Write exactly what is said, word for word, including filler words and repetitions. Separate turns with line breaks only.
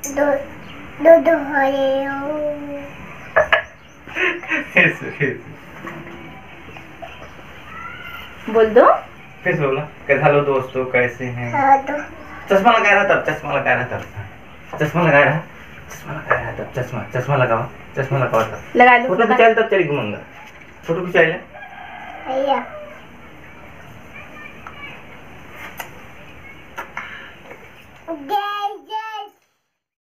दो दो दो हरे
फिर से फिर से
बोल दो।
फिर से बोला कैसे हेलो दोस्तों कैसे हैं।
हाँ दो
चश्मा लगा रहा तब चश्मा लगा रहा तब चश्मा लगा रहा चश्मा लगा रहा तब चश्मा चश्मा लगाओ चश्मा लगाओ तब
लगा दो।
फोटो खिंचा तब चली घूमूंगा फोटो खिंचा ले
भैया दे